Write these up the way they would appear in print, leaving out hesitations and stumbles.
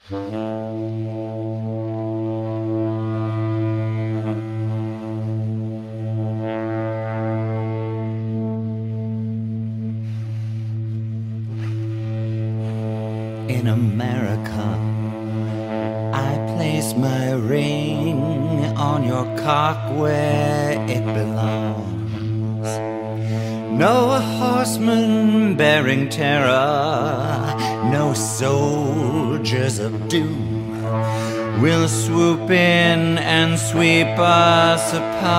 In America, I place my ring on your cock where it belongs. No horsemen bearing terror, no soldiers of doom will swoop in and sweep us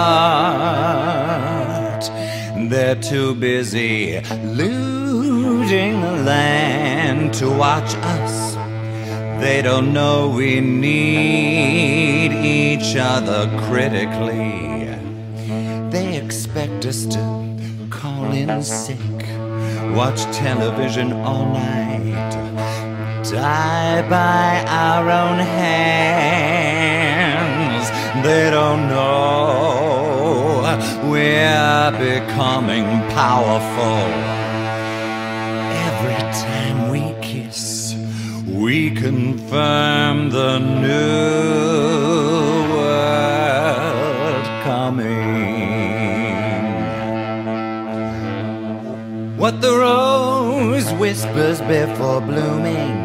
apart. They're too busy looting the land to watch us. They don't know we need each other critically. They expect us to call in sick, watch television all night, die by our own hands. They don't know we're becoming powerful. Every time we kiss, we confirm the new world coming. What the rose whispers before blooming,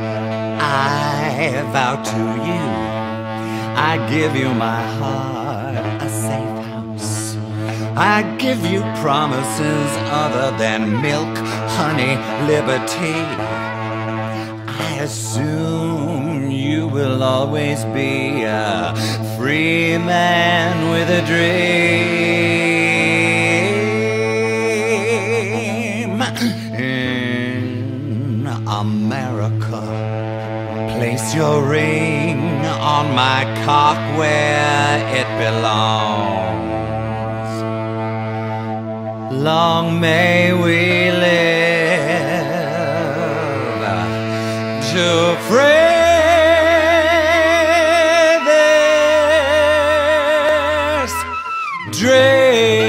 I vow to you, I give you my heart, a safe house. I give you promises other than milk, honey, liberty. I assume you will always be a free man with a dream. In America, place your ring on my cock where it belongs. Long may we live to free this dream.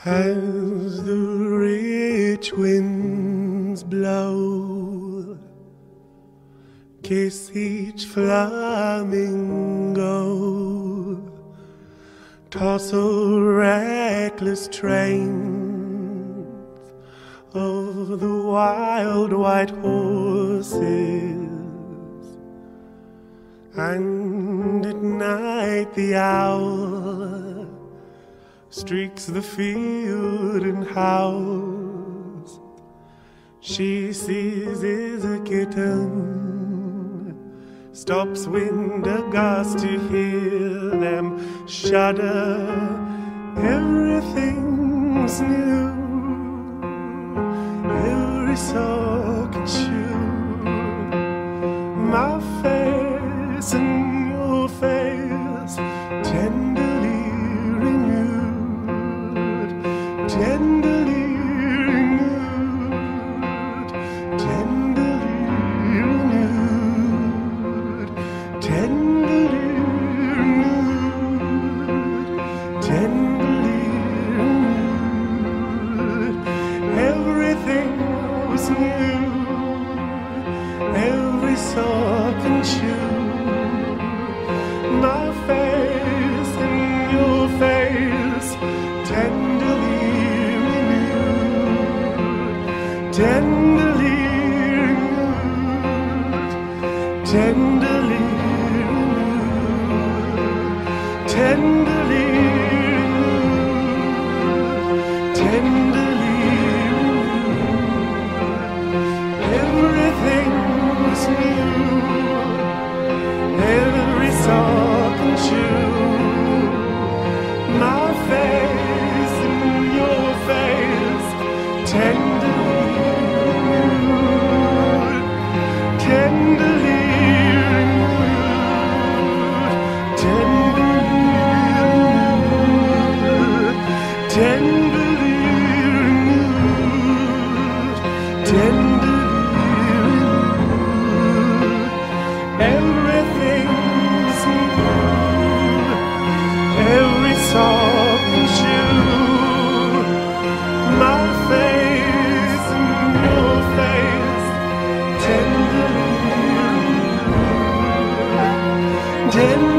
as the rich winds blow. Kiss each flamingo, toss a reckless train of the wild white horses, and at night the owl streaks the field and howls. She seizes a kitten, stops wind a gust to hear them shudder. Everything's new, every soul can chew. My face and your face, tenderly renewed, tenderly renewed, tenderly renewed, tenderly renewed, tenderly renewed. Everything was new, every soul can chew. My face and your face, tenderly renewed, tenderly renewed, tenderly renewed, tenderly renewed, tenderly renewed. Everything was new, every soul can chew. My face and your face, tenderly renewed, tenderly renewed, tenderly renewed, tenderly renewed, tenderly renewed. Everything's new, every soul can chew. My face and your face, tenderly renewed, tenderly